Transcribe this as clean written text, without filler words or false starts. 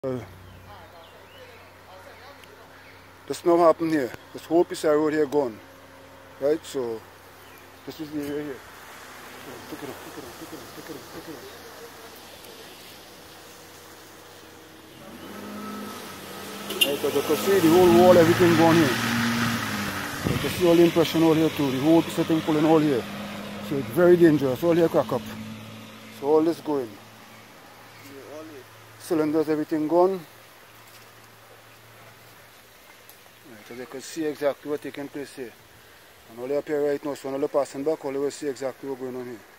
This now happened here. This whole piece of road here gone. Right, so this is the area here. So, pick it up. Right, as you can see the whole wall, everything gone here. You can see all the impression all here too. The whole piece of thing pulling all here. So it's very dangerous. All here crack up. So all this going. Cylinders, everything gone. Right, as you can see exactly what's taking place here. And all up here right now, so when you're passing back, all you will see exactly what's going on here.